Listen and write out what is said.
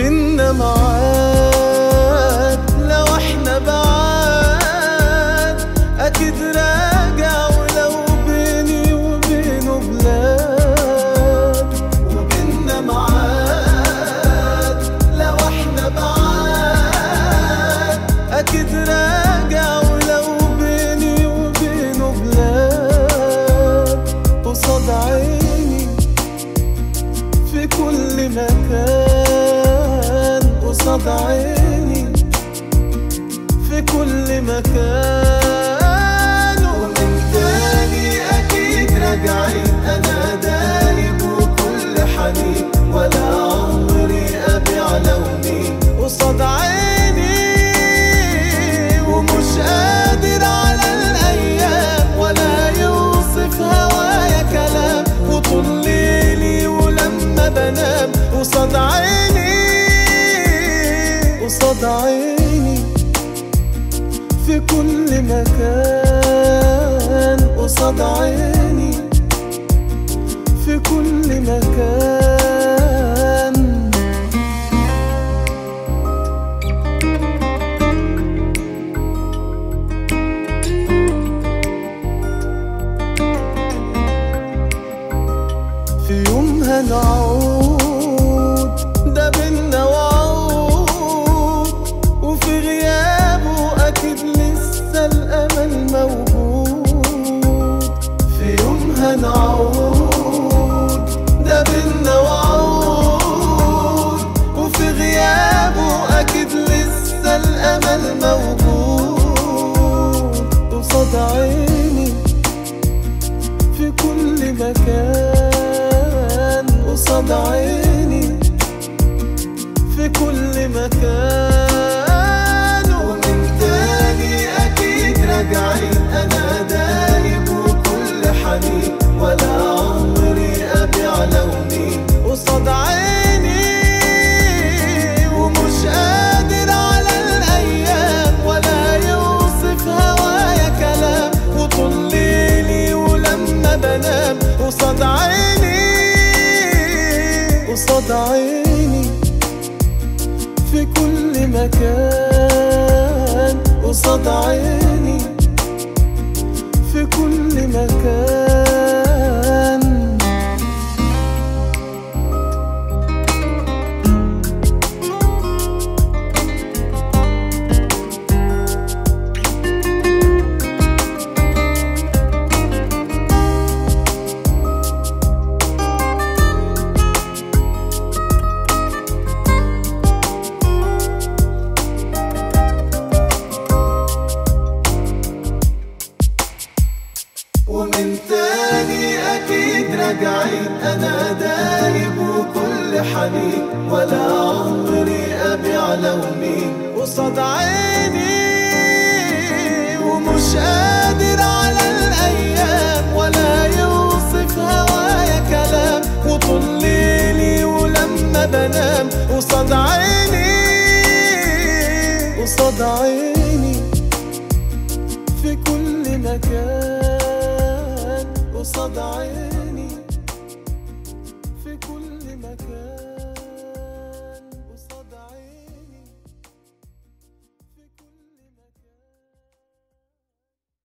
وبيننا معاد لو احنا بعاد اكيد راجع، ولو بيني وبينه بلاد. وبيننا معاد لو احنا بعاد اكيد راجع، ولو بيني وبينه بلاد. قصاد عيني في كل مكان، قصاد عيني في كل مكان. ومن تاني أكيد راجعين، أنا دايب وكل حنين، ولا عمري أبيع لوني قصاد عيني. ومش قادر على الأيام ولا يوصف هوايا كلام، وطول ليلي ولما بنام قصاد عيني، قصاد عيني في كل مكان، قصاد عيني في كل مكان. في يوم هنعود ده بينا وعود، وفي غيابه أكيد لسه الأمل موجود. في يوم هنعود ده بينا وعود، وفي غيابه أكيد لسه الأمل موجود. قصاد عيني في كل مكان، قصاد عيني في كل مكان. ومن تاني أكيد راجعين، أنا دايب وكل حنين، ولا عمري أبيع لوني قصاد عيني. ومش قادر على الأيام ولا يوصف هوايا كلام، وطول ليلي ولما بنام قصاد عيني، قصاد عيني في كل مكان، قصاد عيني في كل مكان. ومن تاني أكيد راجعين، أنا دايب وكل حنين، ولا عمري أبيع لوني قصاد عيني. ومش قادر على الأيام ولا يوصف هوايا كلام، وطول ليلي ولما بنام قصاد عيني، قصاد عيني